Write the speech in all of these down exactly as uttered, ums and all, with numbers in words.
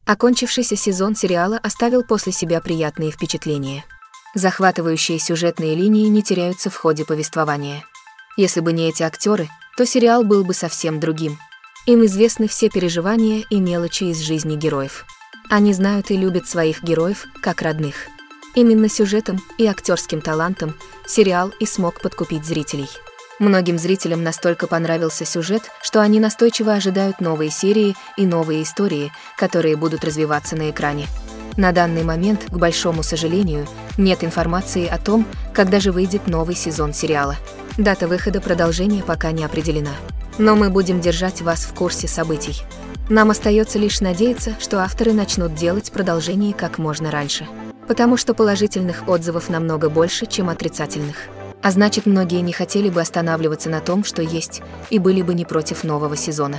Окончившийся сезон сериала оставил после себя приятные впечатления. Захватывающие сюжетные линии не теряются в ходе повествования. Если бы не эти актеры, то сериал был бы совсем другим. Им известны все переживания и мелочи из жизни героев. Они знают и любят своих героев как родных. Именно сюжетом и актерским талантом сериал и смог подкупить зрителей. Многим зрителям настолько понравился сюжет, что они настойчиво ожидают новые серии и новые истории, которые будут развиваться на экране. На данный момент, к большому сожалению, нет информации о том, когда же выйдет новый сезон сериала. Дата выхода продолжения пока не определена. Но мы будем держать вас в курсе событий. Нам остается лишь надеяться, что авторы начнут делать продолжение как можно раньше. Потому что положительных отзывов намного больше, чем отрицательных. А значит, многие не хотели бы останавливаться на том, что есть, и были бы не против нового сезона.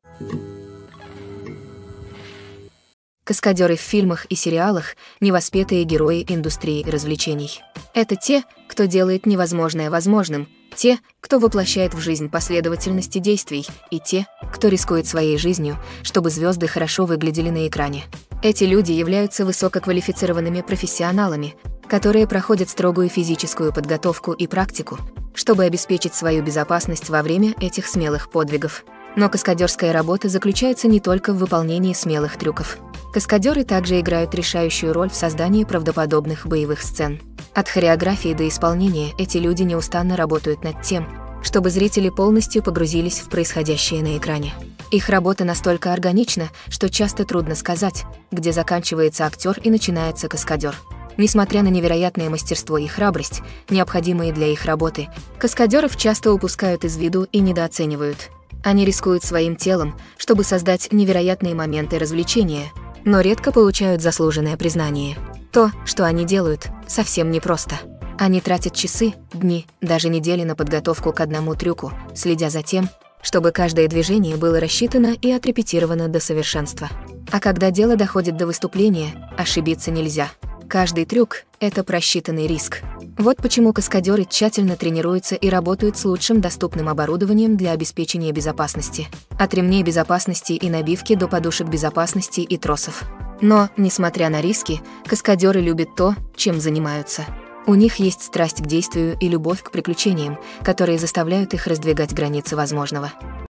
Каскадеры в фильмах и сериалах – невоспетые герои индустрии развлечений. Это те, кто делает невозможное возможным, те, кто воплощает в жизнь последовательности действий, и те, кто рискует своей жизнью, чтобы звезды хорошо выглядели на экране. Эти люди являются высококвалифицированными профессионалами, которые проходят строгую физическую подготовку и практику, чтобы обеспечить свою безопасность во время этих смелых подвигов. Но каскадерская работа заключается не только в выполнении смелых трюков. Каскадеры также играют решающую роль в создании правдоподобных боевых сцен. От хореографии до исполнения эти люди неустанно работают над тем, чтобы зрители полностью погрузились в происходящее на экране. Их работа настолько органична, что часто трудно сказать, где заканчивается актер и начинается каскадер. Несмотря на невероятное мастерство и храбрость, необходимые для их работы, каскадеров часто упускают из виду и недооценивают. Они рискуют своим телом, чтобы создать невероятные моменты развлечения, но редко получают заслуженное признание. То, что они делают, совсем непросто. Они тратят часы, дни, даже недели на подготовку к одному трюку, следя за тем, чтобы каждое движение было рассчитано и отрепетировано до совершенства. А когда дело доходит до выступления, ошибиться нельзя. Каждый трюк – это просчитанный риск. Вот почему каскадеры тщательно тренируются и работают с лучшим доступным оборудованием для обеспечения безопасности. От ремней безопасности и набивки до подушек безопасности и тросов. Но, несмотря на риски, каскадеры любят то, чем занимаются. У них есть страсть к действию и любовь к приключениям, которые заставляют их раздвигать границы возможного.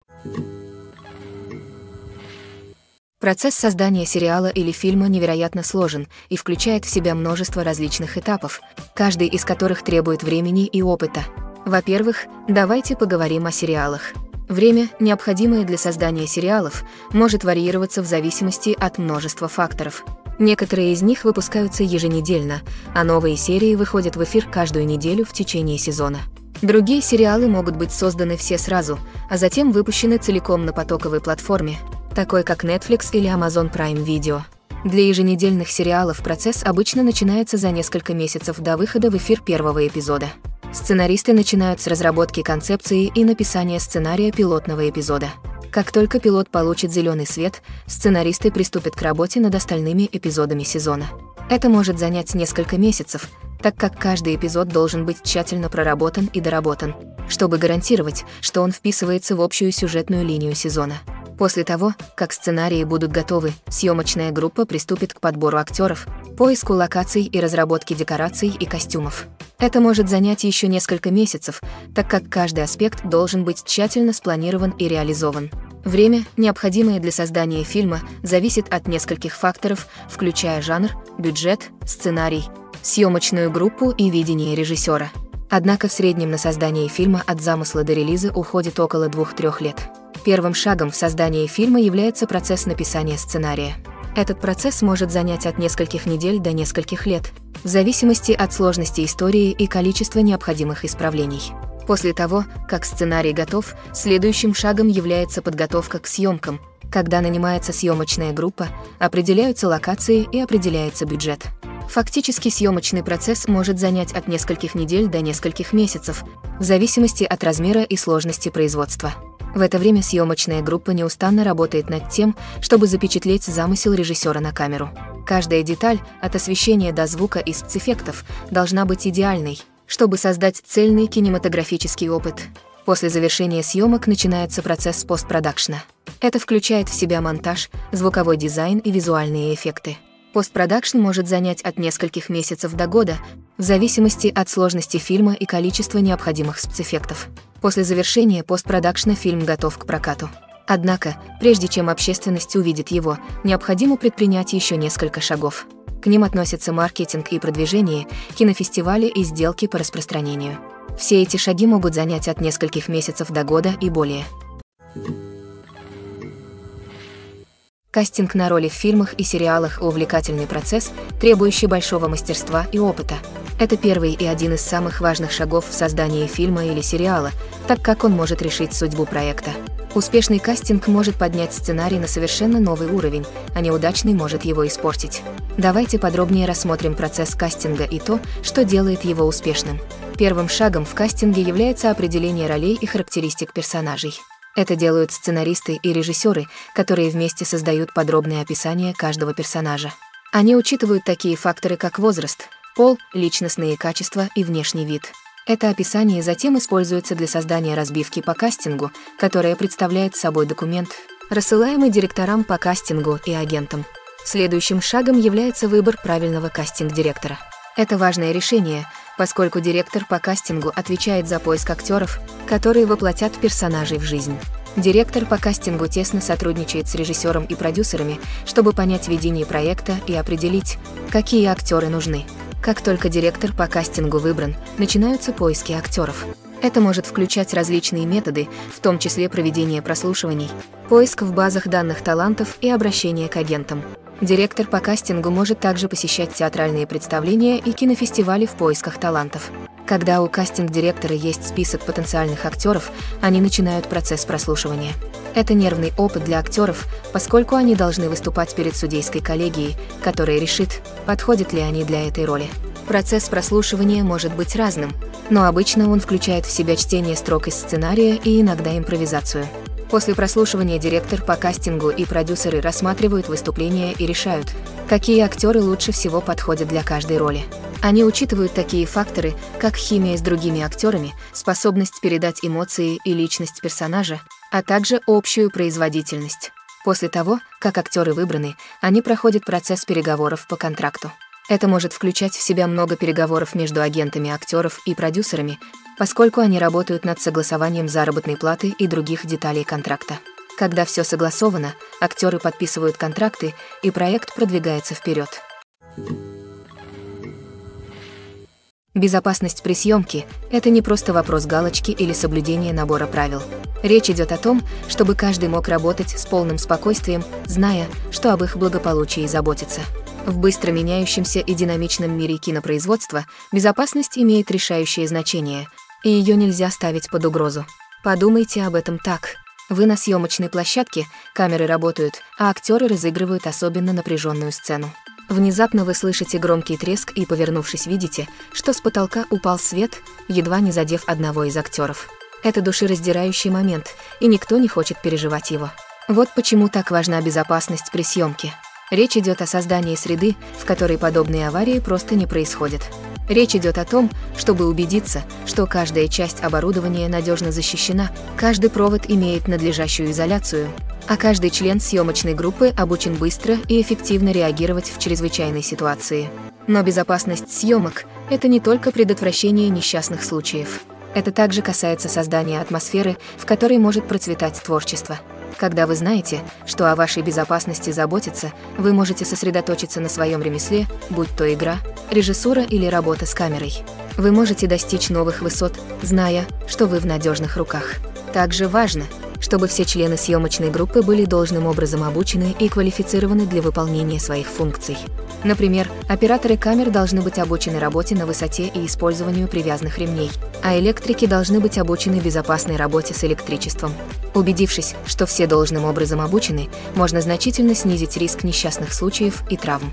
Процесс создания сериала или фильма невероятно сложен и включает в себя множество различных этапов, каждый из которых требует времени и опыта. Во-первых, давайте поговорим о сериалах. Время, необходимое для создания сериалов, может варьироваться в зависимости от множества факторов. Некоторые из них выпускаются еженедельно, а новые серии выходят в эфир каждую неделю в течение сезона. Другие сериалы могут быть созданы все сразу, а затем выпущены целиком на потоковой платформе, такой как Netflix или Amazon Prime Video. Для еженедельных сериалов процесс обычно начинается за несколько месяцев до выхода в эфир первого эпизода. Сценаристы начинают с разработки концепции и написания сценария пилотного эпизода. Как только пилот получит зеленый свет, сценаристы приступят к работе над остальными эпизодами сезона. Это может занять несколько месяцев, так как каждый эпизод должен быть тщательно проработан и доработан, чтобы гарантировать, что он вписывается в общую сюжетную линию сезона. После того, как сценарии будут готовы, съемочная группа приступит к подбору актеров, поиску локаций и разработке декораций и костюмов. Это может занять еще несколько месяцев, так как каждый аспект должен быть тщательно спланирован и реализован. Время, необходимое для создания фильма, зависит от нескольких факторов, включая жанр, бюджет, сценарий, съемочную группу и видение режиссера. Однако в среднем на создание фильма от замысла до релиза уходит около двух-трёх лет. Первым шагом в создании фильма является процесс написания сценария. Этот процесс может занять от нескольких недель до нескольких лет, в зависимости от сложности истории и количества необходимых исправлений. После того, как сценарий готов, следующим шагом является подготовка к съемкам, когда нанимается съемочная группа, определяются локации и определяется бюджет. Фактически съемочный процесс может занять от нескольких недель до нескольких месяцев, в зависимости от размера и сложности производства. В это время съемочная группа неустанно работает над тем, чтобы запечатлеть замысел режиссера на камеру. Каждая деталь, от освещения до звука и спецэффектов, должна быть идеальной, чтобы создать цельный кинематографический опыт. После завершения съемок начинается процесс постпродакшна. Это включает в себя монтаж, звуковой дизайн и визуальные эффекты. Постпродакшн может занять от нескольких месяцев до года, в зависимости от сложности фильма и количества необходимых спецэффектов. После завершения постпродакшна фильм готов к прокату. Однако, прежде чем общественность увидит его, необходимо предпринять еще несколько шагов. К ним относятся маркетинг и продвижение, кинофестивали и сделки по распространению. Все эти шаги могут занять от нескольких месяцев до года и более. Кастинг на роли в фильмах и сериалах – увлекательный процесс, требующий большого мастерства и опыта. Это первый и один из самых важных шагов в создании фильма или сериала, так как он может решить судьбу проекта. Успешный кастинг может поднять сценарий на совершенно новый уровень, а неудачный может его испортить. Давайте подробнее рассмотрим процесс кастинга и то, что делает его успешным. Первым шагом в кастинге является определение ролей и характеристик персонажей. Это делают сценаристы и режиссеры, которые вместе создают подробное описание каждого персонажа. Они учитывают такие факторы, как возраст, пол, личностные качества и внешний вид. Это описание затем используется для создания разбивки по кастингу, которая представляет собой документ, рассылаемый директорам по кастингу и агентам. Следующим шагом является выбор правильного кастинг-директора. Это важное решение, поскольку директор по кастингу отвечает за поиск актеров, которые воплотят персонажей в жизнь. Директор по кастингу тесно сотрудничает с режиссером и продюсерами, чтобы понять видение проекта и определить, какие актеры нужны. Как только директор по кастингу выбран, начинаются поиски актеров. Это может включать различные методы, в том числе проведение прослушиваний, поиск в базах данных талантов и обращение к агентам. Директор по кастингу может также посещать театральные представления и кинофестивали в поисках талантов. Когда у кастинг-директора есть список потенциальных актеров, они начинают процесс прослушивания. Это нервный опыт для актеров, поскольку они должны выступать перед судейской коллегией, которая решит, подходят ли они для этой роли. Процесс прослушивания может быть разным, но обычно он включает в себя чтение строк из сценария и иногда импровизацию. После прослушивания директор по кастингу и продюсеры рассматривают выступления и решают, какие актеры лучше всего подходят для каждой роли. Они учитывают такие факторы, как химия с другими актерами, способность передать эмоции и личность персонажа, а также общую производительность. После того, как актеры выбраны, они проходят процесс переговоров по контракту. Это может включать в себя много переговоров между агентами актеров и продюсерами, поскольку они работают над согласованием заработной платы и других деталей контракта. Когда все согласовано, актеры подписывают контракты, и проект продвигается вперед. Безопасность при съемке – это не просто вопрос галочки или соблюдения набора правил. Речь идет о том, чтобы каждый мог работать с полным спокойствием, зная, что об их благополучии заботится. В быстро меняющемся и динамичном мире кинопроизводства безопасность имеет решающее значение, и ее нельзя ставить под угрозу. Подумайте об этом так. Вы на съемочной площадке, камеры работают, а актеры разыгрывают особенно напряженную сцену. Внезапно вы слышите громкий треск и, повернувшись, видите, что с потолка упал свет, едва не задев одного из актеров. Это душераздирающий момент, и никто не хочет переживать его. Вот почему так важна безопасность при съемке. Речь идет о создании среды, в которой подобные аварии просто не происходят. Речь идет о том, чтобы убедиться, что каждая часть оборудования надежно защищена, каждый провод имеет надлежащую изоляцию, а каждый член съемочной группы обучен быстро и эффективно реагировать в чрезвычайной ситуации. Но безопасность съемок – это не только предотвращение несчастных случаев. Это также касается создания атмосферы, в которой может процветать творчество. Когда вы знаете, что о вашей безопасности заботятся, вы можете сосредоточиться на своем ремесле, будь то игра, режиссура или работа с камерой. Вы можете достичь новых высот, зная, что вы в надежных руках. Также важно, чтобы все члены съемочной группы были должным образом обучены и квалифицированы для выполнения своих функций. Например, операторы камер должны быть обучены работе на высоте и использованию привязанных ремней, а электрики должны быть обучены безопасной работе с электричеством. Убедившись, что все должным образом обучены, можно значительно снизить риск несчастных случаев и травм.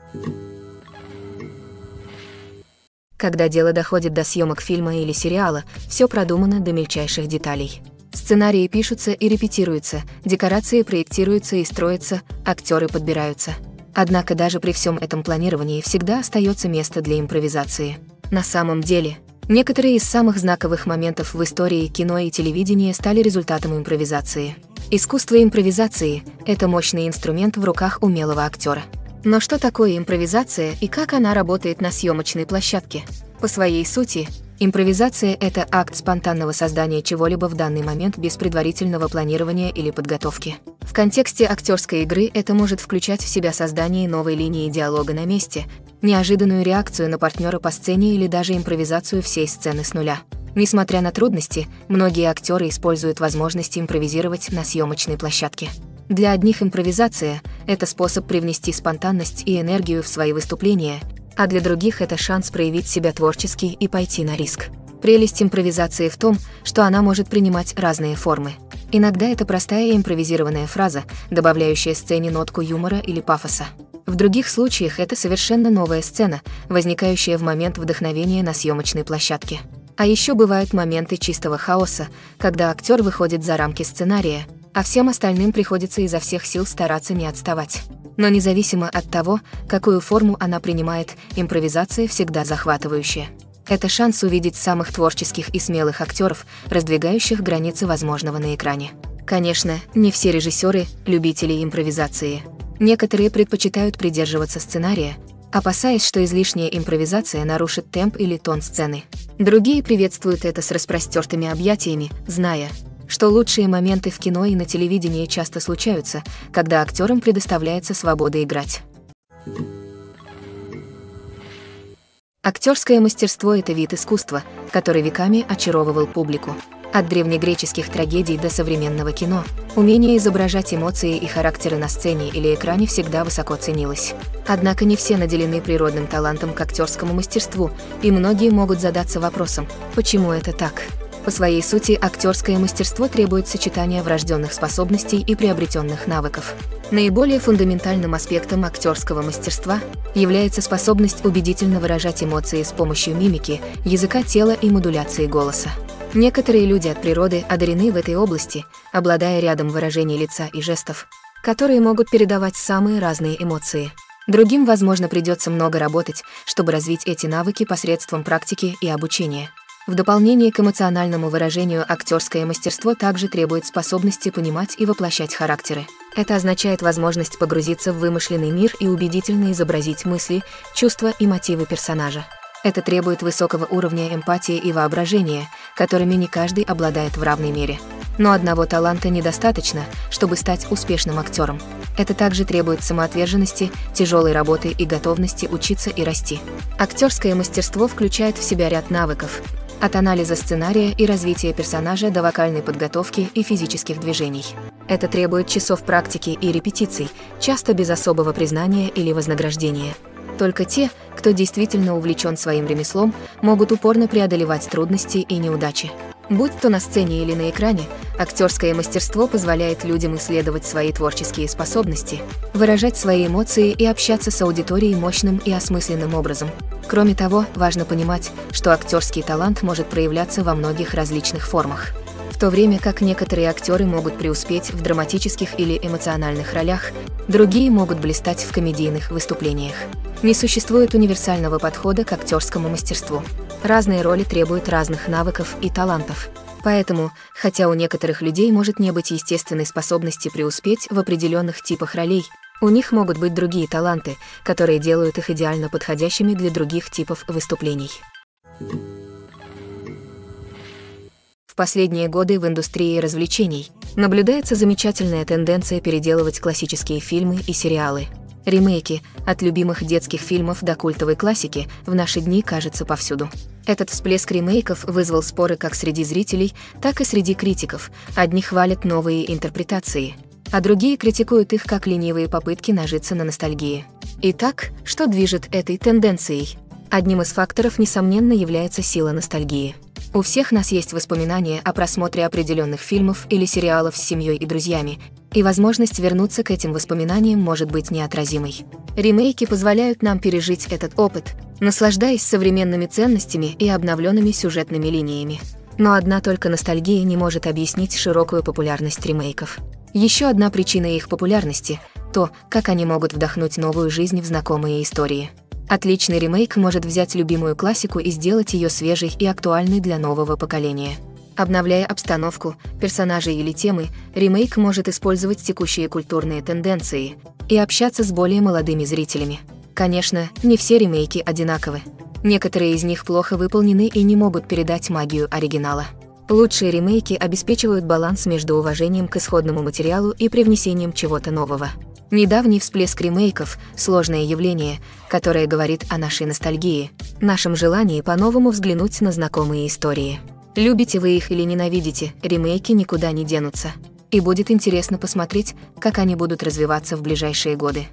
Когда дело доходит до съемок фильма или сериала, все продумано до мельчайших деталей. Сценарии пишутся и репетируются, декорации проектируются и строятся, актеры подбираются. Однако даже при всем этом планировании всегда остается место для импровизации. На самом деле, Некоторые из самых знаковых моментов в истории кино и телевидения стали результатом импровизации. Искусство импровизации – это мощный инструмент в руках умелого актера. Но что такое импровизация и как она работает на съемочной площадке? По своей сути, импровизация – это акт спонтанного создания чего-либо в данный момент без предварительного планирования или подготовки. В контексте актерской игры это может включать в себя создание новой линии диалога на месте, неожиданную реакцию на партнера по сцене или даже импровизацию всей сцены с нуля. Несмотря на трудности, многие актеры используют возможность импровизировать на съемочной площадке. Для одних импровизация – это способ привнести спонтанность и энергию в свои выступления, а для других это шанс проявить себя творчески и пойти на риск. Прелесть импровизации в том, что она может принимать разные формы. Иногда это простая импровизированная фраза, добавляющая сцене нотку юмора или пафоса. В других случаях это совершенно новая сцена, возникающая в момент вдохновения на съемочной площадке. А еще бывают моменты чистого хаоса, когда актер выходит за рамки сценария, а всем остальным приходится изо всех сил стараться не отставать. Но независимо от того, какую форму она принимает, импровизация всегда захватывающая. Это шанс увидеть самых творческих и смелых актеров, раздвигающих границы возможного на экране. Конечно, не все режиссеры – любители импровизации. Некоторые предпочитают придерживаться сценария, опасаясь, что излишняя импровизация нарушит темп или тон сцены. Другие приветствуют это с распростертыми объятиями, зная, что лучшие моменты в кино и на телевидении часто случаются, когда актерам предоставляется свобода играть. Актерское мастерство – это вид искусства, который веками очаровывал публику. От древнегреческих трагедий до современного кино, умение изображать эмоции и характеры на сцене или экране всегда высоко ценилось. Однако не все наделены природным талантом к актерскому мастерству, и многие могут задаться вопросом, почему это так? По своей сути, актерское мастерство требует сочетания врожденных способностей и приобретенных навыков. Наиболее фундаментальным аспектом актерского мастерства является способность убедительно выражать эмоции с помощью мимики, языка тела и модуляции голоса. Некоторые люди от природы одарены в этой области, обладая рядом выражений лица и жестов, которые могут передавать самые разные эмоции. Другим, возможно, придется много работать, чтобы развить эти навыки посредством практики и обучения. В дополнение к эмоциональному выражению актерское мастерство также требует способности понимать и воплощать характеры. Это означает возможность погрузиться в вымышленный мир и убедительно изобразить мысли, чувства и мотивы персонажа. Это требует высокого уровня эмпатии и воображения, которыми не каждый обладает в равной мере. Но одного таланта недостаточно, чтобы стать успешным актером. Это также требует самоотверженности, тяжелой работы и готовности учиться и расти. Актерское мастерство включает в себя ряд навыков, от анализа сценария и развития персонажа до вокальной подготовки и физических движений. Это требует часов практики и репетиций, часто без особого признания или вознаграждения. Только те, кто действительно увлечен своим ремеслом, могут упорно преодолевать трудности и неудачи. Будь то на сцене или на экране, актерское мастерство позволяет людям исследовать свои творческие способности, выражать свои эмоции и общаться с аудиторией мощным и осмысленным образом. Кроме того, важно понимать, что актерский талант может проявляться во многих различных формах. В то время как некоторые актеры могут преуспеть в драматических или эмоциональных ролях, другие могут блистать в комедийных выступлениях. Не существует универсального подхода к актерскому мастерству. Разные роли требуют разных навыков и талантов. Поэтому, хотя у некоторых людей может не быть естественной способности преуспеть в определенных типах ролей, у них могут быть другие таланты, которые делают их идеально подходящими для других типов выступлений. В последние годы в индустрии развлечений наблюдается замечательная тенденция переделывать классические фильмы и сериалы. Ремейки, от любимых детских фильмов до культовой классики, в наши дни кажется повсюду. Этот всплеск ремейков вызвал споры как среди зрителей, так и среди критиков. Одни хвалят новые интерпретации, а другие критикуют их как ленивые попытки нажиться на ностальгии. Итак, что движет этой тенденцией? Одним из факторов, несомненно, является сила ностальгии. У всех нас есть воспоминания о просмотре определенных фильмов или сериалов с семьей и друзьями, и возможность вернуться к этим воспоминаниям может быть неотразимой. Ремейки позволяют нам пережить этот опыт, наслаждаясь современными ценностями и обновленными сюжетными линиями. Но одна только ностальгия не может объяснить широкую популярность ремейков. Еще одна причина их популярности – то, как они могут вдохнуть новую жизнь в знакомые истории. Отличный ремейк может взять любимую классику и сделать ее свежей и актуальной для нового поколения. Обновляя обстановку, персонажей или темы, ремейк может использовать текущие культурные тенденции и общаться с более молодыми зрителями. Конечно, не все ремейки одинаковы. Некоторые из них плохо выполнены и не могут передать магию оригинала. Лучшие ремейки обеспечивают баланс между уважением к исходному материалу и привнесением чего-то нового. Недавний всплеск ремейков – сложное явление, которое говорит о нашей ностальгии, нашем желании по-новому взглянуть на знакомые истории. Любите вы их или ненавидите, ремейки никуда не денутся. И будет интересно посмотреть, как они будут развиваться в ближайшие годы.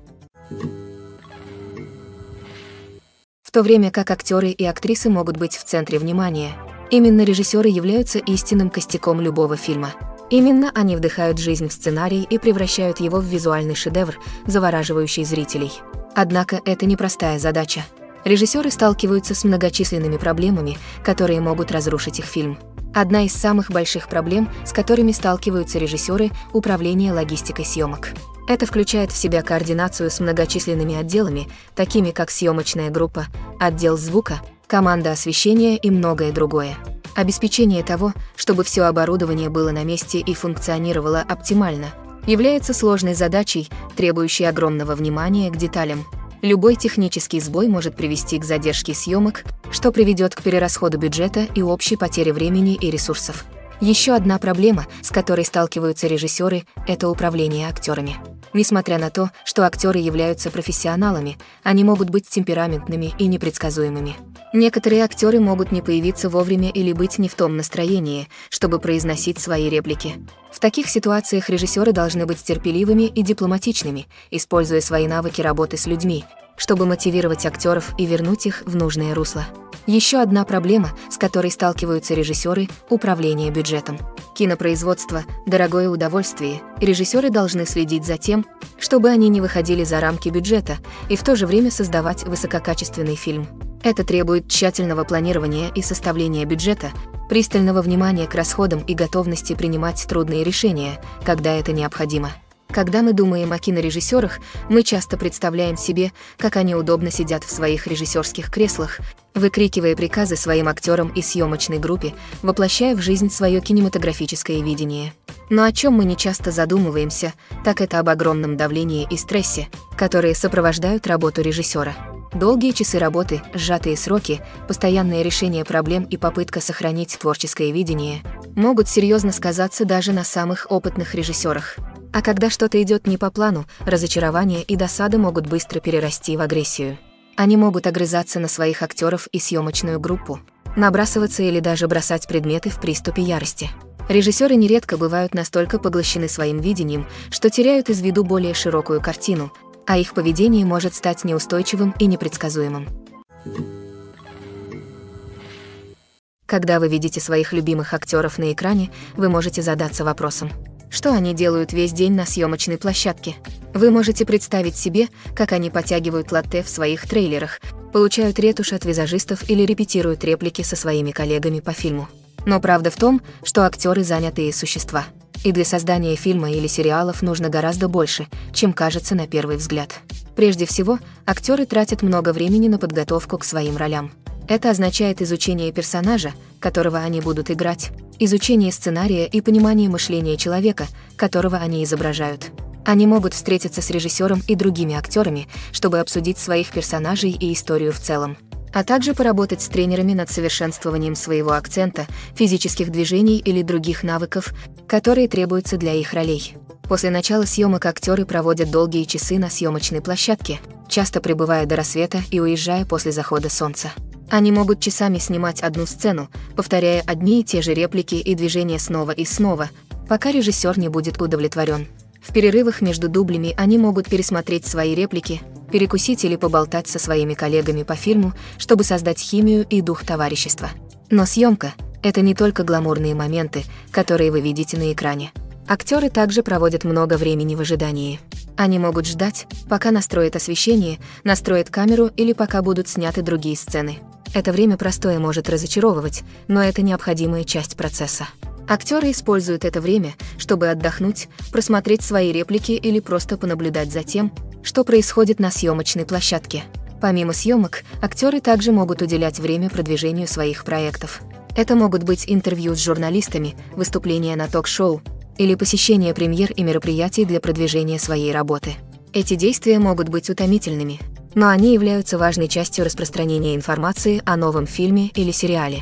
В то время как актеры и актрисы могут быть в центре внимания, именно режиссеры являются истинным костяком любого фильма. Именно они вдыхают жизнь в сценарий и превращают его в визуальный шедевр, завораживающий зрителей. Однако это непростая задача. Режиссеры сталкиваются с многочисленными проблемами, которые могут разрушить их фильм. Одна из самых больших проблем, с которыми сталкиваются режиссеры – управление логистикой съемок. Это включает в себя координацию с многочисленными отделами, такими как съемочная группа, отдел звука, команда освещения и многое другое. Обеспечение того, чтобы все оборудование было на месте и функционировало оптимально, является сложной задачей, требующей огромного внимания к деталям. Любой технический сбой может привести к задержке съемок, что приведет к перерасходу бюджета и общей потере времени и ресурсов. Еще одна проблема, с которой сталкиваются режиссеры, это управление актерами. Несмотря на то, что актеры являются профессионалами, они могут быть темпераментными и непредсказуемыми. Некоторые актеры могут не появиться вовремя или быть не в том настроении, чтобы произносить свои реплики. В таких ситуациях режиссеры должны быть терпеливыми и дипломатичными, используя свои навыки работы с людьми, чтобы мотивировать актеров и вернуть их в нужное русло. Еще одна проблема, с которой сталкиваются режиссеры – управление бюджетом. Кинопроизводство – дорогое удовольствие, и режиссеры должны следить за тем, чтобы они не выходили за рамки бюджета и в то же время создавать высококачественный фильм. Это требует тщательного планирования и составления бюджета, пристального внимания к расходам и готовности принимать трудные решения, когда это необходимо. Когда мы думаем о кинорежиссерах, мы часто представляем себе, как они удобно сидят в своих режиссерских креслах, выкрикивая приказы своим актерам и съемочной группе, воплощая в жизнь свое кинематографическое видение. Но о чем мы не часто задумываемся, так это об огромном давлении и стрессе, которые сопровождают работу режиссера. Долгие часы работы, сжатые сроки, постоянное решение проблем и попытка сохранить творческое видение могут серьезно сказаться даже на самых опытных режиссерах. А когда что-то идет не по плану, разочарование и досада могут быстро перерасти в агрессию. Они могут огрызаться на своих актеров и съемочную группу, набрасываться или даже бросать предметы в приступе ярости. Режиссеры нередко бывают настолько поглощены своим видением, что теряют из виду более широкую картину, а их поведение может стать неустойчивым и непредсказуемым. Когда вы видите своих любимых актеров на экране, вы можете задаться вопросом: что они делают весь день на съемочной площадке? Вы можете представить себе, как они подтягивают латте в своих трейлерах, получают ретушь от визажистов или репетируют реплики со своими коллегами по фильму. Но правда в том, что актеры занятые существа. И для создания фильма или сериалов нужно гораздо больше, чем кажется на первый взгляд. Прежде всего, актеры тратят много времени на подготовку к своим ролям. Это означает изучение персонажа, которого они будут играть, изучение сценария и понимание мышления человека, которого они изображают. Они могут встретиться с режиссером и другими актерами, чтобы обсудить своих персонажей и историю в целом, а также поработать с тренерами над совершенствованием своего акцента, физических движений или других навыков, которые требуются для их ролей. После начала съемок актеры проводят долгие часы на съемочной площадке, часто пребывая до рассвета и уезжая после захода солнца. Они могут часами снимать одну сцену, повторяя одни и те же реплики и движения снова и снова, пока режиссер не будет удовлетворен. В перерывах между дублями они могут пересмотреть свои реплики, перекусить или поболтать со своими коллегами по фильму, чтобы создать химию и дух товарищества. Но съемка – это не только гламурные моменты, которые вы видите на экране. Актеры также проводят много времени в ожидании. Они могут ждать, пока настроят освещение, настроят камеру или пока будут сняты другие сцены. Это время простое может разочаровывать, но это необходимая часть процесса. Актеры используют это время, чтобы отдохнуть, просмотреть свои реплики или просто понаблюдать за тем, что происходит на съемочной площадке. Помимо съемок, актеры также могут уделять время продвижению своих проектов. Это могут быть интервью с журналистами, выступления на ток-шоу или посещение премьер и мероприятий для продвижения своей работы. Эти действия могут быть утомительными, но они являются важной частью распространения информации о новом фильме или сериале.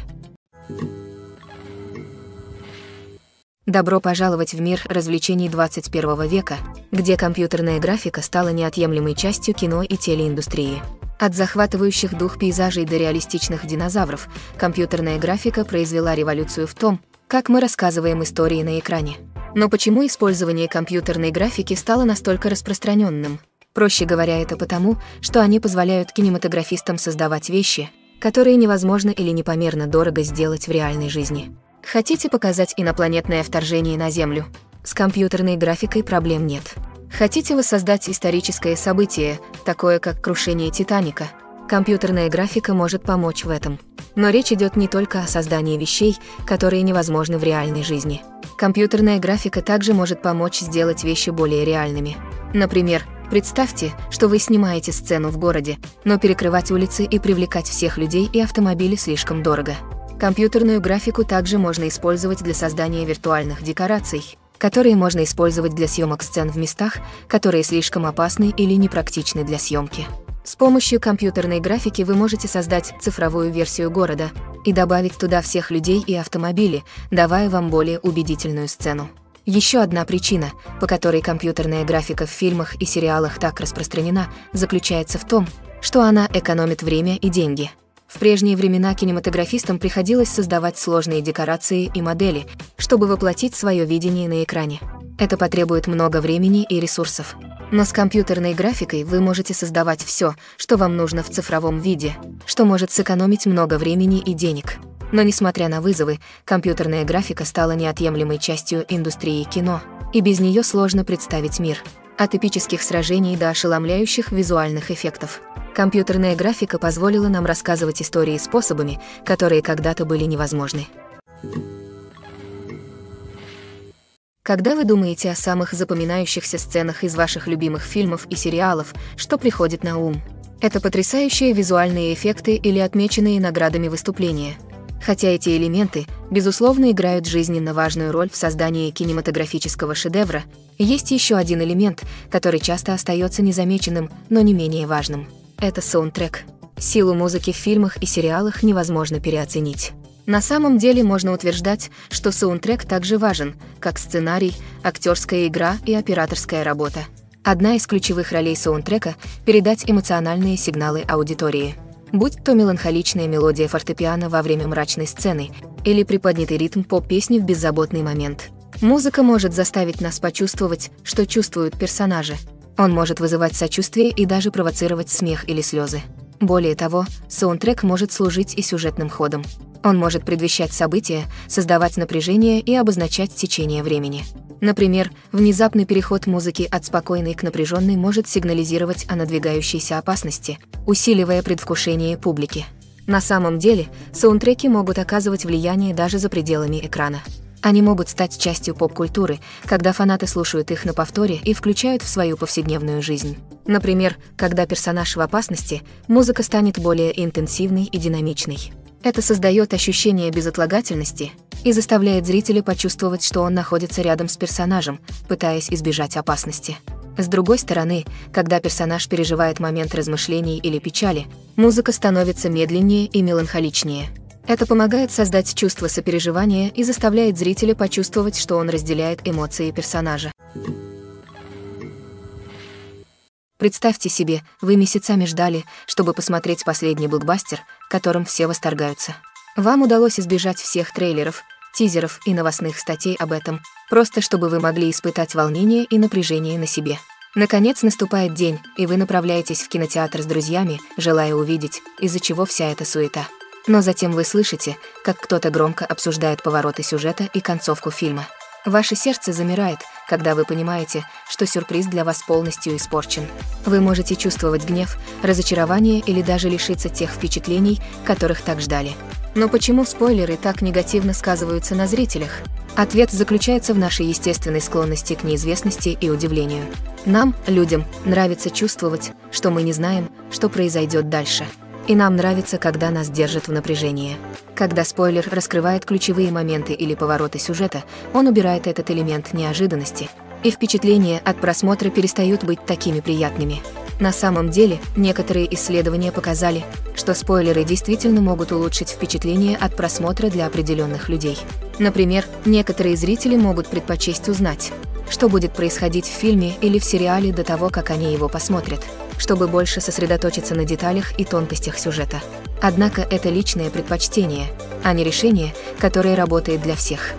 Добро пожаловать в мир развлечений двадцать первого века, где компьютерная графика стала неотъемлемой частью кино и телеиндустрии. От захватывающих дух пейзажей до реалистичных динозавров, компьютерная графика произвела революцию в том, как мы рассказываем истории на экране. Но почему использование компьютерной графики стало настолько распространенным? Проще говоря, это потому, что они позволяют кинематографистам создавать вещи, которые невозможно или непомерно дорого сделать в реальной жизни. Хотите показать инопланетное вторжение на Землю? С компьютерной графикой проблем нет. Хотите воссоздать историческое событие, такое как крушение Титаника? Компьютерная графика может помочь в этом. Но речь идет не только о создании вещей, которые невозможны в реальной жизни. Компьютерная графика также может помочь сделать вещи более реальными. Например, представьте, что вы снимаете сцену в городе, но перекрывать улицы и привлекать всех людей и автомобили слишком дорого. Компьютерную графику также можно использовать для создания виртуальных декораций, которые можно использовать для съемок сцен в местах, которые слишком опасны или непрактичны для съемки. С помощью компьютерной графики вы можете создать цифровую версию города и добавить туда всех людей и автомобили, давая вам более убедительную сцену. Еще одна причина, по которой компьютерная графика в фильмах и сериалах так распространена, заключается в том, что она экономит время и деньги. В прежние времена кинематографистам приходилось создавать сложные декорации и модели, чтобы воплотить свое видение на экране. Это потребует много времени и ресурсов. Но с компьютерной графикой вы можете создавать все, что вам нужно в цифровом виде, что может сэкономить много времени и денег. Но несмотря на вызовы, компьютерная графика стала неотъемлемой частью индустрии кино, и без нее сложно представить мир. От эпических сражений до ошеломляющих визуальных эффектов. Компьютерная графика позволила нам рассказывать истории способами, которые когда-то были невозможны. Когда вы думаете о самых запоминающихся сценах из ваших любимых фильмов и сериалов, что приходит на ум? Это потрясающие визуальные эффекты или отмеченные наградами выступления. Хотя эти элементы, безусловно, играют жизненно важную роль в создании кинематографического шедевра, есть еще один элемент, который часто остается незамеченным, но не менее важным. Это саундтрек. Силу музыки в фильмах и сериалах невозможно переоценить. На самом деле можно утверждать, что саундтрек также важен, как сценарий, актерская игра и операторская работа. Одна из ключевых ролей саундтрека – передать эмоциональные сигналы аудитории. Будь то меланхоличная мелодия фортепиано во время мрачной сцены или приподнятый ритм поп-песни в беззаботный момент. Музыка может заставить нас почувствовать, что чувствуют персонажи. Он может вызывать сочувствие и даже провоцировать смех или слезы. Более того, саундтрек может служить и сюжетным ходом. Он может предвещать события, создавать напряжение и обозначать течение времени. Например, внезапный переход музыки от спокойной к напряженной может сигнализировать о надвигающейся опасности, усиливая предвкушение публики. На самом деле, саундтреки могут оказывать влияние даже за пределами экрана. Они могут стать частью поп-культуры, когда фанаты слушают их на повторе и включают в свою повседневную жизнь. Например, когда персонаж в опасности, музыка станет более интенсивной и динамичной. Это создает ощущение безотлагательности и заставляет зрителя почувствовать, что он находится рядом с персонажем, пытаясь избежать опасности. С другой стороны, когда персонаж переживает момент размышлений или печали, музыка становится медленнее и меланхоличнее. Это помогает создать чувство сопереживания и заставляет зрителя почувствовать, что он разделяет эмоции персонажа. Представьте себе, вы месяцами ждали, чтобы посмотреть последний блокбастер, которым все восторгаются. Вам удалось избежать всех трейлеров, тизеров и новостных статей об этом, просто чтобы вы могли испытать волнение и напряжение на себе. Наконец наступает день, и вы направляетесь в кинотеатр с друзьями, желая увидеть, из-за чего вся эта суета. Но затем вы слышите, как кто-то громко обсуждает повороты сюжета и концовку фильма. Ваше сердце замирает, когда вы понимаете, что сюрприз для вас полностью испорчен. Вы можете чувствовать гнев, разочарование или даже лишиться тех впечатлений, которых так ждали. Но почему спойлеры так негативно сказываются на зрителях? Ответ заключается в нашей естественной склонности к неизвестности и удивлению. Нам, людям, нравится чувствовать, что мы не знаем, что произойдет дальше. И нам нравится, когда нас держат в напряжении. Когда спойлер раскрывает ключевые моменты или повороты сюжета, он убирает этот элемент неожиданности, и впечатления от просмотра перестают быть такими приятными. На самом деле, некоторые исследования показали, что спойлеры действительно могут улучшить впечатление от просмотра для определенных людей. Например, некоторые зрители могут предпочесть узнать, что будет происходить в фильме или в сериале до того, как они его посмотрят, чтобы больше сосредоточиться на деталях и тонкостях сюжета. Однако это личное предпочтение, а не решение, которое работает для всех.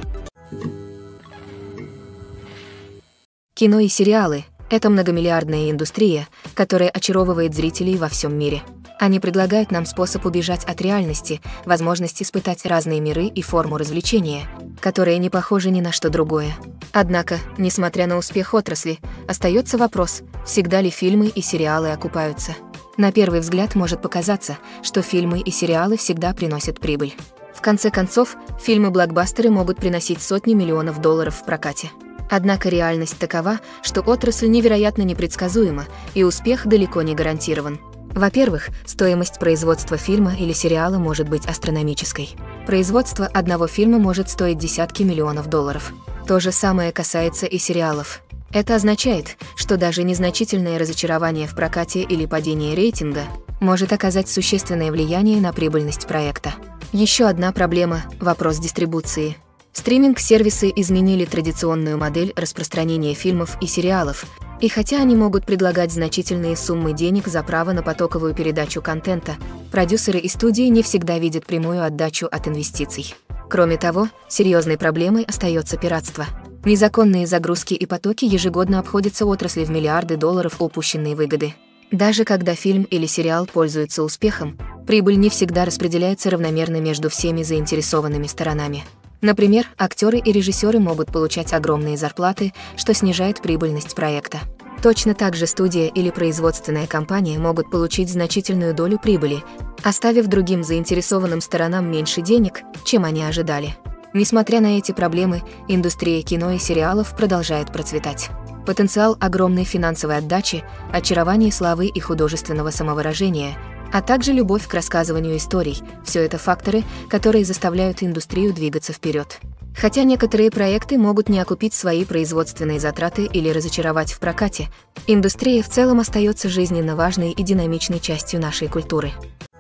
Кино и сериалы – это многомиллиардная индустрия, которая очаровывает зрителей во всем мире. Они предлагают нам способ убежать от реальности, возможность испытать разные миры и форму развлечения, которые не похожи ни на что другое. Однако, несмотря на успех отрасли, остается вопрос, всегда ли фильмы и сериалы окупаются. На первый взгляд может показаться, что фильмы и сериалы всегда приносят прибыль. В конце концов, фильмы-блокбастеры могут приносить сотни миллионов долларов в прокате. Однако реальность такова, что отрасль невероятно непредсказуема, и успех далеко не гарантирован. Во-первых, стоимость производства фильма или сериала может быть астрономической. Производство одного фильма может стоить десятки миллионов долларов. То же самое касается и сериалов. Это означает, что даже незначительное разочарование в прокате или падение рейтинга может оказать существенное влияние на прибыльность проекта. Еще одна проблема – вопрос дистрибуции. Стриминг-сервисы изменили традиционную модель распространения фильмов и сериалов, и хотя они могут предлагать значительные суммы денег за право на потоковую передачу контента, продюсеры и студии не всегда видят прямую отдачу от инвестиций. Кроме того, серьезной проблемой остается пиратство. Незаконные загрузки и потоки ежегодно обходятся отрасли в миллиарды долларов упущенной выгоды. Даже когда фильм или сериал пользуются успехом, прибыль не всегда распределяется равномерно между всеми заинтересованными сторонами. Например, актеры и режиссеры могут получать огромные зарплаты, что снижает прибыльность проекта. Точно так же студия или производственная компания могут получить значительную долю прибыли, оставив другим заинтересованным сторонам меньше денег, чем они ожидали. Несмотря на эти проблемы, индустрия кино и сериалов продолжает процветать. Потенциал огромной финансовой отдачи, очарование славы и художественного самовыражения, а также любовь к рассказыванию историй – все это факторы, которые заставляют индустрию двигаться вперед. Хотя некоторые проекты могут не окупить свои производственные затраты или разочаровать в прокате, индустрия в целом остается жизненно важной и динамичной частью нашей культуры.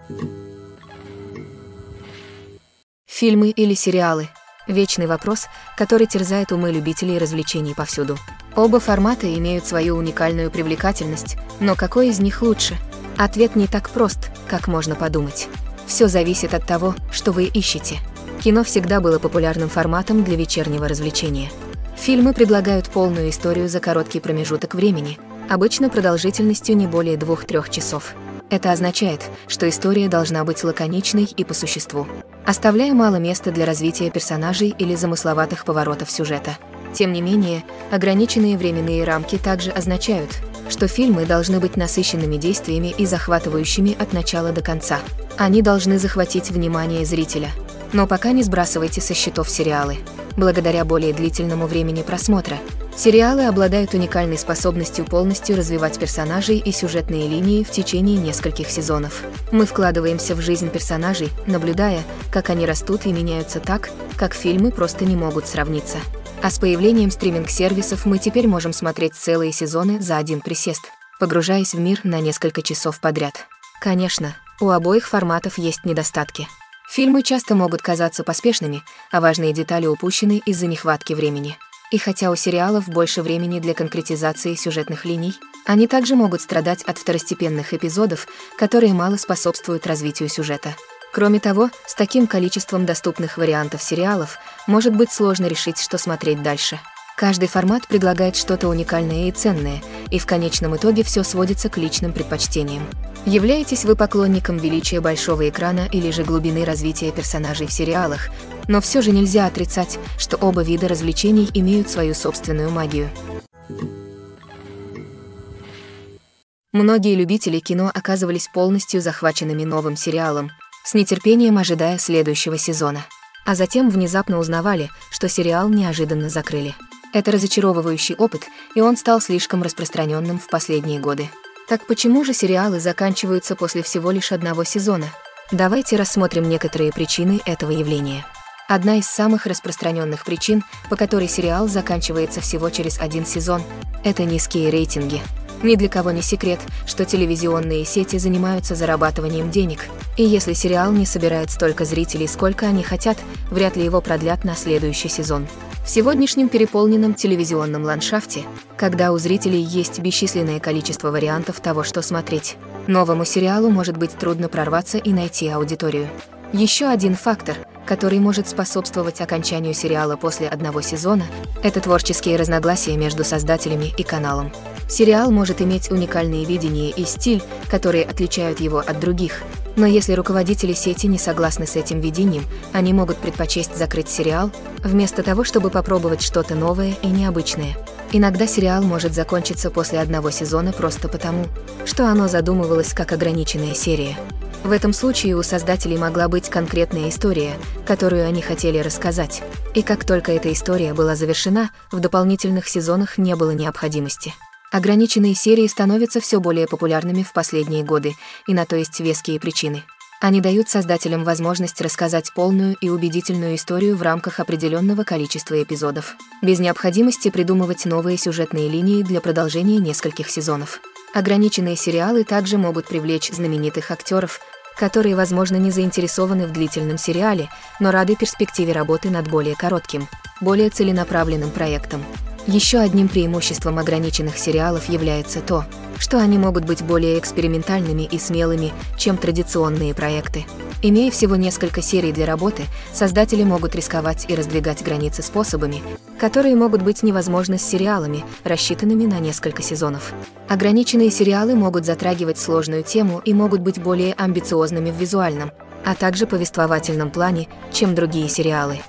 Фильмы или сериалы – вечный вопрос, который терзает умы любителей развлечений повсюду. Оба формата имеют свою уникальную привлекательность, но какой из них лучше? Ответ не так прост, как можно подумать. Все зависит от того, что вы ищете. Кино всегда было популярным форматом для вечернего развлечения. Фильмы предлагают полную историю за короткий промежуток времени, обычно продолжительностью не более двух-трех часов. Это означает, что история должна быть лаконичной и по существу, оставляя мало места для развития персонажей или замысловатых поворотов сюжета. Тем не менее, ограниченные временные рамки также означают, что фильмы должны быть насыщенными действиями и захватывающими от начала до конца. Они должны захватить внимание зрителя. Но пока не сбрасывайте со счетов сериалы. Благодаря более длительному времени просмотра, сериалы обладают уникальной способностью полностью развивать персонажей и сюжетные линии в течение нескольких сезонов. Мы вкладываемся в жизнь персонажей, наблюдая, как они растут и меняются так, как фильмы просто не могут сравниться. А с появлением стриминг-сервисов мы теперь можем смотреть целые сезоны за один присест, погружаясь в мир на несколько часов подряд. Конечно, у обоих форматов есть недостатки. Фильмы часто могут казаться поспешными, а важные детали упущены из-за нехватки времени. И хотя у сериалов больше времени для конкретизации сюжетных линий, они также могут страдать от второстепенных эпизодов, которые мало способствуют развитию сюжета. Кроме того, с таким количеством доступных вариантов сериалов может быть сложно решить, что смотреть дальше. Каждый формат предлагает что-то уникальное и ценное, и в конечном итоге все сводится к личным предпочтениям. Являетесь вы поклонником величия большого экрана или же глубины развития персонажей в сериалах, но все же нельзя отрицать, что оба вида развлечений имеют свою собственную магию. Многие любители кино оказывались полностью захваченными новым сериалом, с нетерпением ожидая следующего сезона. А затем внезапно узнавали, что сериал неожиданно закрыли. Это разочаровывающий опыт, и он стал слишком распространенным в последние годы. Так почему же сериалы заканчиваются после всего лишь одного сезона? Давайте рассмотрим некоторые причины этого явления. Одна из самых распространенных причин, по которой сериал заканчивается всего через один сезон, это низкие рейтинги. Ни для кого не секрет, что телевизионные сети занимаются зарабатыванием денег, и если сериал не собирает столько зрителей, сколько они хотят, вряд ли его продлят на следующий сезон. В сегодняшнем переполненном телевизионном ландшафте, когда у зрителей есть бесчисленное количество вариантов того, что смотреть, новому сериалу может быть трудно прорваться и найти аудиторию. Еще один фактор, который может способствовать окончанию сериала после одного сезона, это творческие разногласия между создателями и каналом. Сериал может иметь уникальные видения и стиль, которые отличают его от других, но если руководители сети не согласны с этим видением, они могут предпочесть закрыть сериал, вместо того, чтобы попробовать что-то новое и необычное. Иногда сериал может закончиться после одного сезона просто потому, что оно задумывалось как ограниченная серия. В этом случае у создателей могла быть конкретная история, которую они хотели рассказать, и как только эта история была завершена, в дополнительных сезонах не было необходимости. Ограниченные серии становятся все более популярными в последние годы, и на то есть веские причины. Они дают создателям возможность рассказать полную и убедительную историю в рамках определенного количества эпизодов, без необходимости придумывать новые сюжетные линии для продолжения нескольких сезонов. Ограниченные сериалы также могут привлечь знаменитых актеров, которые, возможно, не заинтересованы в длительном сериале, но рады перспективе работы над более коротким, более целенаправленным проектом. Еще одним преимуществом ограниченных сериалов является то, что они могут быть более экспериментальными и смелыми, чем традиционные проекты. Имея всего несколько серий для работы, создатели могут рисковать и раздвигать границы способами, которые могут быть невозможны с сериалами, рассчитанными на несколько сезонов. Ограниченные сериалы могут затрагивать сложную тему и могут быть более амбициозными в визуальном, а также повествовательном плане, чем другие сериалы.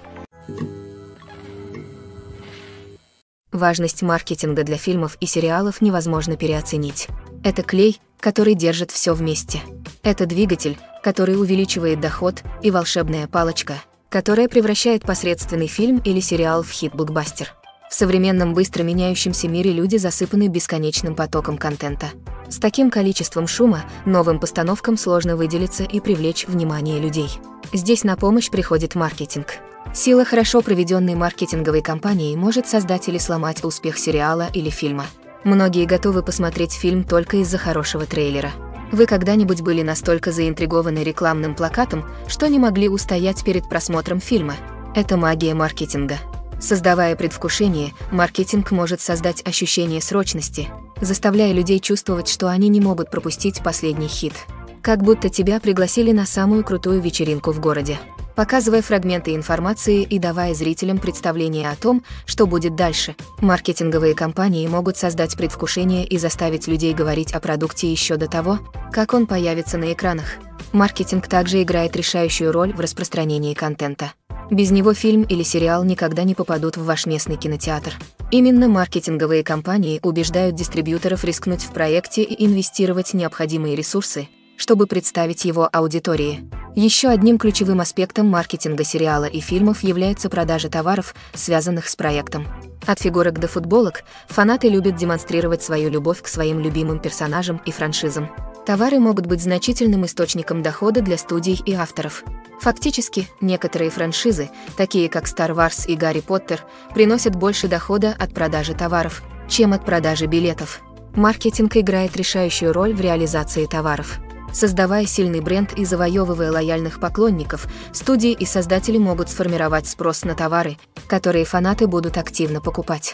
Важность маркетинга для фильмов и сериалов невозможно переоценить. Это клей, который держит все вместе. Это двигатель, который увеличивает доход, и волшебная палочка, которая превращает посредственный фильм или сериал в хит-блокбастер. В современном быстро меняющемся мире люди засыпаны бесконечным потоком контента. С таким количеством шума новым постановкам сложно выделиться и привлечь внимание людей. Здесь на помощь приходит маркетинг. Сила хорошо проведенной маркетинговой кампании может создать или сломать успех сериала или фильма. Многие готовы посмотреть фильм только из-за хорошего трейлера. Вы когда-нибудь были настолько заинтригованы рекламным плакатом, что не могли устоять перед просмотром фильма? Это магия маркетинга. Создавая предвкушение, маркетинг может создать ощущение срочности, заставляя людей чувствовать, что они не могут пропустить последний хит. Как будто тебя пригласили на самую крутую вечеринку в городе. Показывая фрагменты информации и давая зрителям представление о том, что будет дальше, маркетинговые компании могут создать предвкушение и заставить людей говорить о продукте еще до того, как он появится на экранах. Маркетинг также играет решающую роль в распространении контента. Без него фильм или сериал никогда не попадут в ваш местный кинотеатр. Именно маркетинговые компании убеждают дистрибьюторов рискнуть в проекте и инвестировать необходимые ресурсы, чтобы представить его аудитории. Еще одним ключевым аспектом маркетинга сериала и фильмов является продажа товаров, связанных с проектом. От фигурок до футболок, фанаты любят демонстрировать свою любовь к своим любимым персонажам и франшизам. Товары могут быть значительным источником дохода для студий и авторов. Фактически, некоторые франшизы, такие как Star Wars и Гарри Поттер, приносят больше дохода от продажи товаров, чем от продажи билетов. Маркетинг играет решающую роль в реализации товаров. Создавая сильный бренд и завоевывая лояльных поклонников, студии и создатели могут сформировать спрос на товары, которые фанаты будут активно покупать.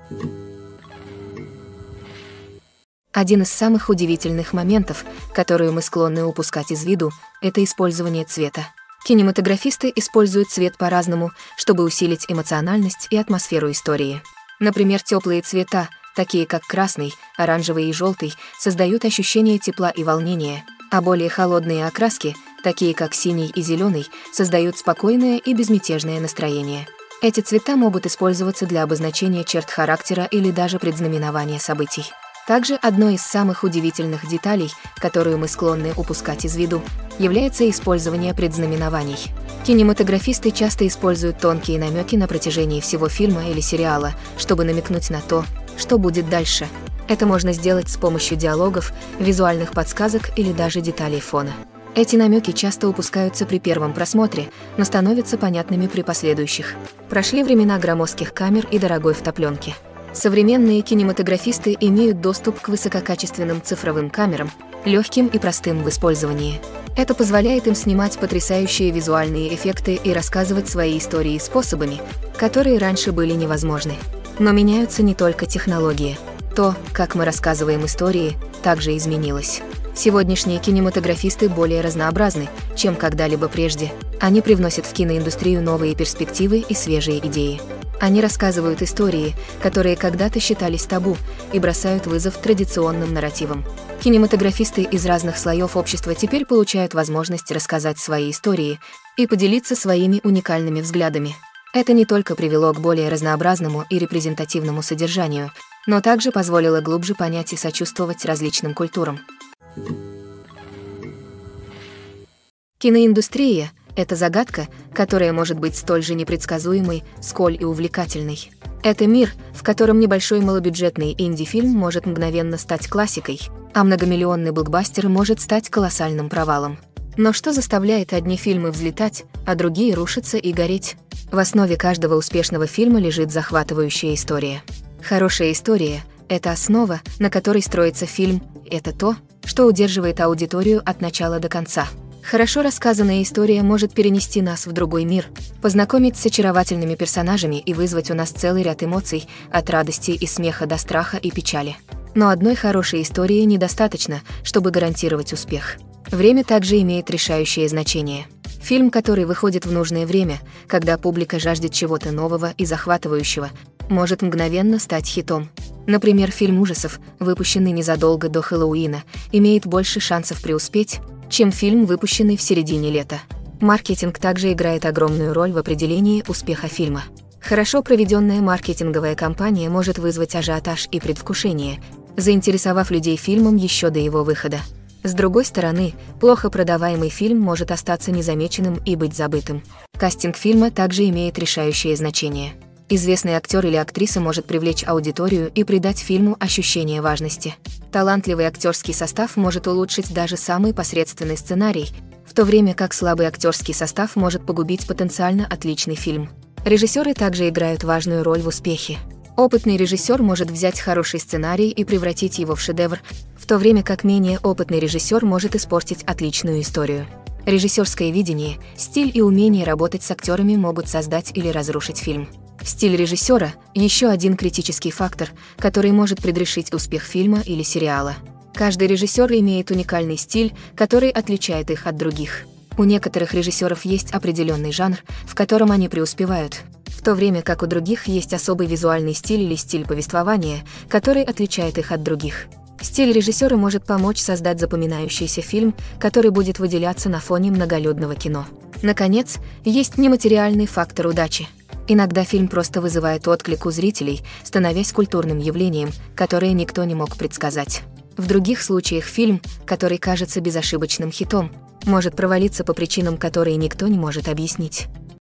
Один из самых удивительных моментов, которые мы склонны упускать из виду, это использование цвета. Кинематографисты используют цвет по-разному, чтобы усилить эмоциональность и атмосферу истории. Например, теплые цвета, такие как красный, оранжевый и желтый, создают ощущение тепла и волнения, а более холодные окраски, такие как синий и зеленый, создают спокойное и безмятежное настроение. Эти цвета могут использоваться для обозначения черт характера или даже предзнаменования событий. Также одной из самых удивительных деталей, которую мы склонны упускать из виду, является использование предзнаменований. Кинематографисты часто используют тонкие намеки на протяжении всего фильма или сериала, чтобы намекнуть на то, что будет дальше. Это можно сделать с помощью диалогов, визуальных подсказок или даже деталей фона. Эти намеки часто упускаются при первом просмотре, но становятся понятными при последующих. Прошли времена громоздких камер и дорогой фотопленки. Современные кинематографисты имеют доступ к высококачественным цифровым камерам, легким и простым в использовании. Это позволяет им снимать потрясающие визуальные эффекты и рассказывать свои истории способами, которые раньше были невозможны. Но меняются не только технологии. То, как мы рассказываем истории, также изменилось. Сегодняшние кинематографисты более разнообразны, чем когда-либо прежде. Они привносят в киноиндустрию новые перспективы и свежие идеи. Они рассказывают истории, которые когда-то считались табу, и бросают вызов традиционным нарративам. Кинематографисты из разных слоев общества теперь получают возможность рассказать свои истории и поделиться своими уникальными взглядами. Это не только привело к более разнообразному и репрезентативному содержанию, но также позволило глубже понять и сочувствовать различным культурам. Киноиндустрия — это загадка, которая может быть столь же непредсказуемой, сколь и увлекательной. Это мир, в котором небольшой малобюджетный инди-фильм может мгновенно стать классикой, а многомиллионный блокбастер может стать колоссальным провалом. Но что заставляет одни фильмы взлетать, а другие рушиться и гореть? В основе каждого успешного фильма лежит захватывающая история. Хорошая история — это основа, на которой строится фильм, это то, что удерживает аудиторию от начала до конца. Хорошо рассказанная история может перенести нас в другой мир, познакомить с очаровательными персонажами и вызвать у нас целый ряд эмоций, от радости и смеха до страха и печали. Но одной хорошей истории недостаточно, чтобы гарантировать успех. Время также имеет решающее значение. Фильм, который выходит в нужное время, когда публика жаждет чего-то нового и захватывающего, может мгновенно стать хитом. Например, фильм ужасов, выпущенный незадолго до Хэллоуина, имеет больше шансов преуспеть, чем фильм, выпущенный в середине лета. Маркетинг также играет огромную роль в определении успеха фильма. Хорошо проведенная маркетинговая кампания может вызвать ажиотаж и предвкушение, заинтересовав людей фильмом еще до его выхода. С другой стороны, плохо продаваемый фильм может остаться незамеченным и быть забытым. Кастинг фильма также имеет решающее значение. Известный актер или актриса может привлечь аудиторию и придать фильму ощущение важности. Талантливый актерский состав может улучшить даже самый посредственный сценарий, в то время как слабый актерский состав может погубить потенциально отличный фильм. Режиссеры также играют важную роль в успехе. Опытный режиссер может взять хороший сценарий и превратить его в шедевр, в то время как менее опытный режиссер может испортить отличную историю. Режиссерское видение, стиль и умение работать с актерами могут создать или разрушить фильм. Стиль режиссера – еще один критический фактор, который может предрешить успех фильма или сериала. Каждый режиссер имеет уникальный стиль, который отличает их от других. У некоторых режиссеров есть определенный жанр, в котором они преуспевают, в то время как у других есть особый визуальный стиль или стиль повествования, который отличает их от других. Стиль режиссера может помочь создать запоминающийся фильм, который будет выделяться на фоне многолюдного кино. Наконец, есть нематериальный фактор удачи. Иногда фильм просто вызывает отклик у зрителей, становясь культурным явлением, которое никто не мог предсказать. В других случаях фильм, который кажется безошибочным хитом, может провалиться по причинам, которые никто не может объяснить.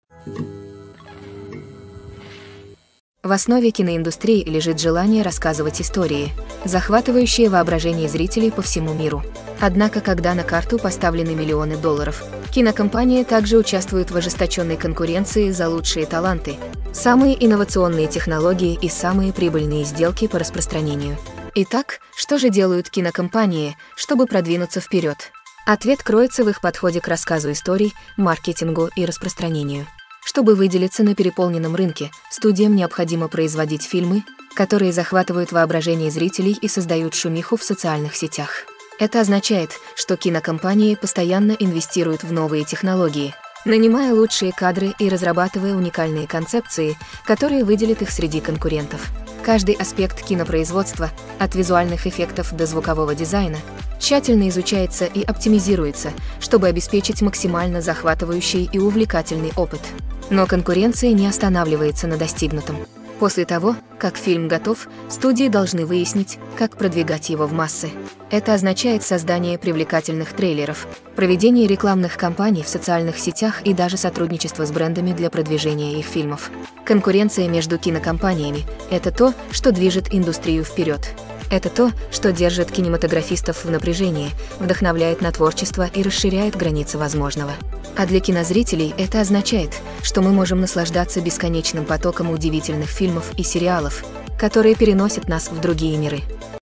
В основе киноиндустрии лежит желание рассказывать истории, захватывающие воображение зрителей по всему миру. Однако, когда на карту поставлены миллионы долларов, кинокомпания также участвует в ожесточенной конкуренции за лучшие таланты, самые инновационные технологии и самые прибыльные сделки по распространению. Итак, что же делают кинокомпании, чтобы продвинуться вперед? Ответ кроется в их подходе к рассказу историй, маркетингу и распространению. Чтобы выделиться на переполненном рынке, студиям необходимо производить фильмы, которые захватывают воображение зрителей и создают шумиху в социальных сетях. Это означает, что кинокомпании постоянно инвестируют в новые технологии, нанимая лучшие кадры и разрабатывая уникальные концепции, которые выделят их среди конкурентов. Каждый аспект кинопроизводства, от визуальных эффектов до звукового дизайна, тщательно изучается и оптимизируется, чтобы обеспечить максимально захватывающий и увлекательный опыт. Но конкуренция не останавливается на достигнутом. После того, как фильм готов, студии должны выяснить, как продвигать его в массы. Это означает создание привлекательных трейлеров, проведение рекламных кампаний в социальных сетях и даже сотрудничество с брендами для продвижения их фильмов. Конкуренция между кинокомпаниями – это то, что движет индустрию вперед. Это то, что держит кинематографистов в напряжении, вдохновляет на творчество и расширяет границы возможного. А для кинозрителей это означает, что мы можем наслаждаться бесконечным потоком удивительных фильмов и сериалов, которые переносят нас в другие миры.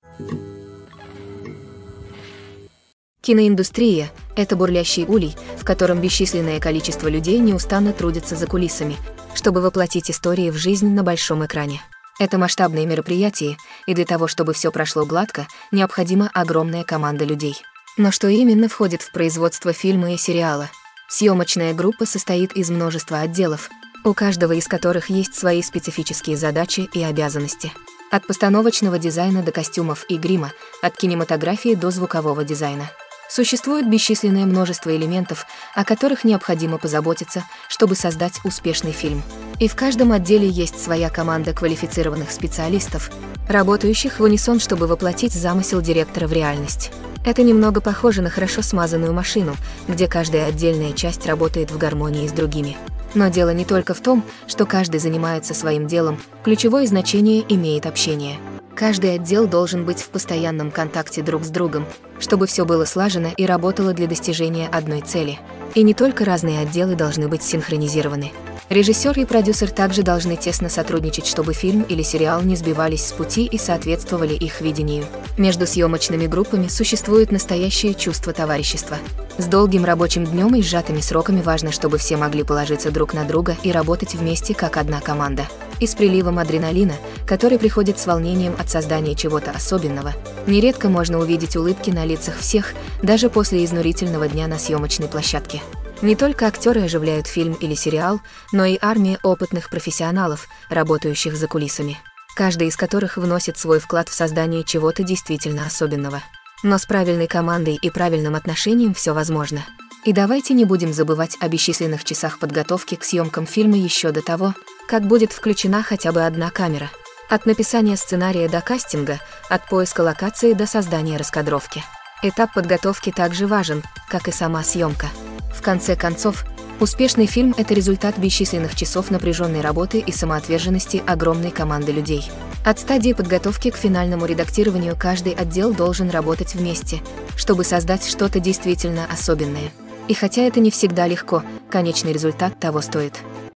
Киноиндустрия – это бурлящий улей, в котором бесчисленное количество людей неустанно трудятся за кулисами, чтобы воплотить истории в жизнь на большом экране. Это масштабные мероприятия, и для того, чтобы все прошло гладко, необходима огромная команда людей. Но что именно входит в производство фильма и сериала? Съемочная группа состоит из множества отделов, у каждого из которых есть свои специфические задачи и обязанности. От постановочного дизайна до костюмов и грима, от кинематографии до звукового дизайна. Существует бесчисленное множество элементов, о которых необходимо позаботиться, чтобы создать успешный фильм. И в каждом отделе есть своя команда квалифицированных специалистов, работающих в унисон, чтобы воплотить замысел директора в реальность. Это немного похоже на хорошо смазанную машину, где каждая отдельная часть работает в гармонии с другими. Но дело не только в том, что каждый занимается своим делом, ключевое значение имеет общение. Каждый отдел должен быть в постоянном контакте друг с другом, чтобы все было слажено и работало для достижения одной цели. И не только разные отделы должны быть синхронизированы. Режиссер и продюсер также должны тесно сотрудничать, чтобы фильм или сериал не сбивались с пути и соответствовали их видению. Между съемочными группами существует настоящее чувство товарищества. С долгим рабочим днем и сжатыми сроками важно, чтобы все могли положиться друг на друга и работать вместе как одна команда. И с приливом адреналина, который приходит с волнением от создания чего-то особенного, нередко можно увидеть улыбки на лицах всех, даже после изнурительного дня на съемочной площадке. Не только актеры оживляют фильм или сериал, но и армия опытных профессионалов, работающих за кулисами, каждый из которых вносит свой вклад в создание чего-то действительно особенного. Но с правильной командой и правильным отношением все возможно. И давайте не будем забывать о бесчисленных часах подготовки к съемкам фильма еще до того, как будет включена хотя бы одна камера. От написания сценария до кастинга, от поиска локации до создания раскадровки. Этап подготовки также важен, как и сама съемка. В конце концов, успешный фильм – это результат бесчисленных часов напряженной работы и самоотверженности огромной команды людей. От стадии подготовки к финальному редактированию каждый отдел должен работать вместе, чтобы создать что-то действительно особенное. И хотя это не всегда легко, конечный результат того стоит.